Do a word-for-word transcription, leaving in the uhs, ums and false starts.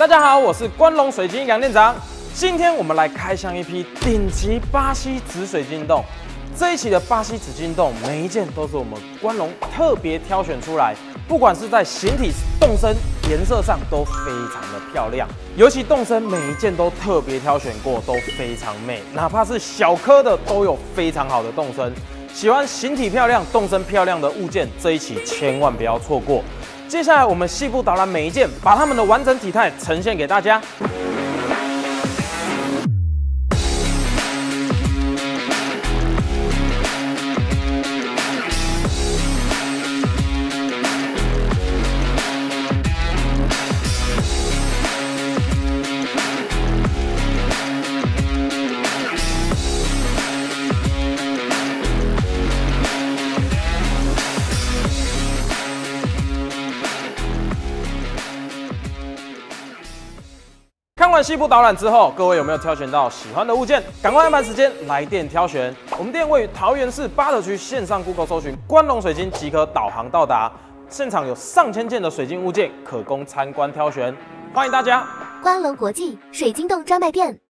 大家好，我是关龙水晶杨店长。今天我们来开箱一批顶级巴西紫水晶洞。这一期的巴西紫晶洞，每一件都是我们关龙特别挑选出来，不管是在形体、洞身、颜色上都非常的漂亮。尤其洞身每一件都特别挑选过，都非常美，哪怕是小颗的都有非常好的洞身。喜欢形体漂亮、洞身漂亮的物件，这一期千万不要错过。接下来我们细部导览每一件，把它们的完整体态呈现给大家。看完细部导览之后，各位有没有挑选到喜欢的物件？赶快安排时间来店挑选。我们店位于桃园市八德区，线上 Google 搜寻关龙水晶即可导航到达。现场有上千件的水晶物件可供参观挑选，欢迎大家。 关龙国际水晶洞专卖店。